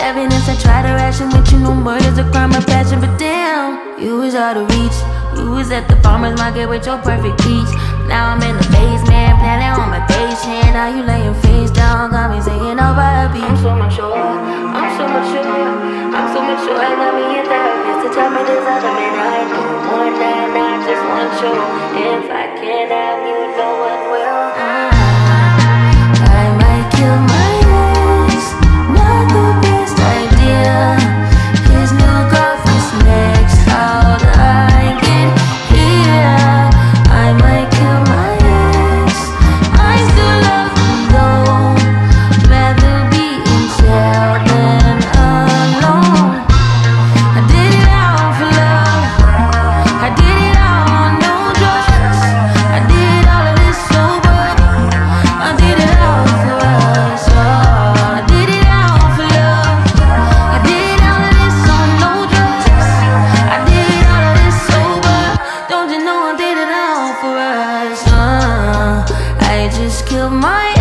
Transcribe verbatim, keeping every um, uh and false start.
evidence I try to ration with you. No murder's a crime of passion, but damn, you was out of reach. You was at the farmer's market with your perfect peach. Now I'm in the basement, planning on my patient. Now you laying face down, got me singing over a beat. I'm so mature, I'm so mature, I'm so mature. I got me a therapist to tell me there's other men I do more than I just want you. If I can't have you, no one will. I might kill my ex, not the best idea. His new girlfriend's next, how'd I get here? I might kill my ex, I still love him though. Rather be in jail than alone. I did it all for love, I did it all on no drugs. I did all of this sober, I did it all for us all. I did it all for love, I did all of this on no drugs. I did all of this sober, don't you know I did it all for us. uh, I just killed my